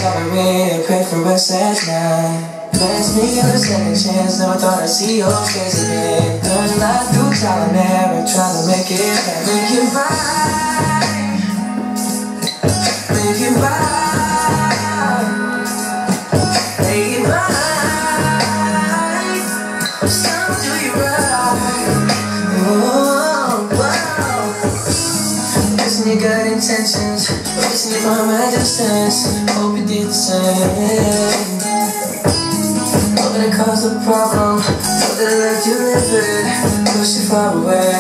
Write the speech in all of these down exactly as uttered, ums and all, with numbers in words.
cover me and pray for us at night. Bless me with a second chance, never thought I'd see your face again. Learn life through trial and error, trying to make it right. Make it right. Make it right. Make it right. Some do you right. Oh, wow. Listen, you got intentions, but listen, you find my distance. Hope you did the same. It caused a problem, know that I left you livid, push you far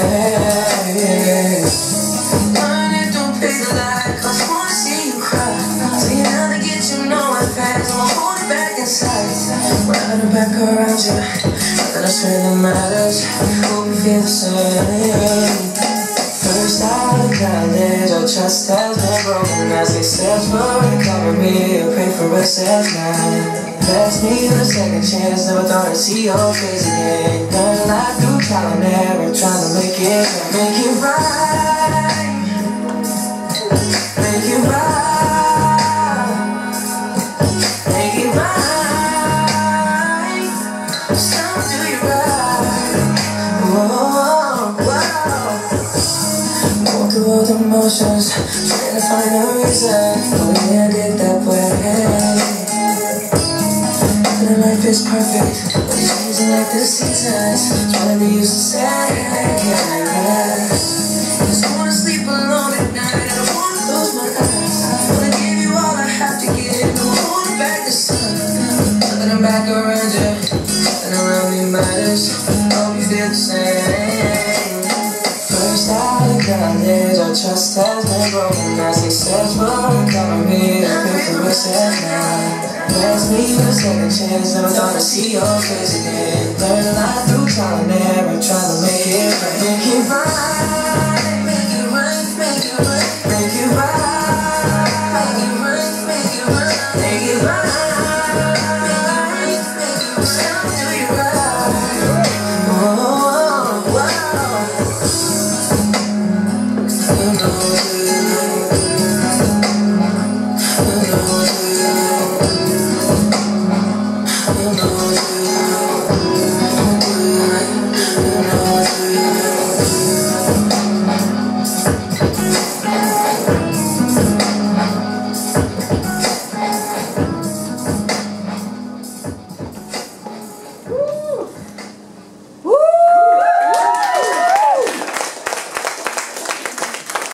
away. Learn it, don't pay the light, cause I wanna see you cry. So you know to get you know it fast, I won't hold it back inside. When I turn back around you, nothing else really matters. Hope you feel the same. First out of college, our trust has been broken. As they search for recovery, I pray for us at night. Bless me with a second chance, never thought I'd see your face again. Learn life through trial and error, trying to make it right. Make it right. Make it right. Make it right. Some do you right. Whoa, wow. Going through all the motions, trying to find a reason. Only I did that way. Life is perfect, but it's changing like the seasons. Trying to use the same. Just wanna sleep alone at night. I don't wanna close my eyes. Wanna give you all I have to give. Don't hold it back the sun. Nothing I'm back around you. Nothing around me matters. Hope you feel the same. First out of college, our trust has been broken. As they search for recovery, I pray for us at night. Bless me with a second chance, never thought I'd see your face again. Learn a lot through trial and error, trying to make it right. Make it right.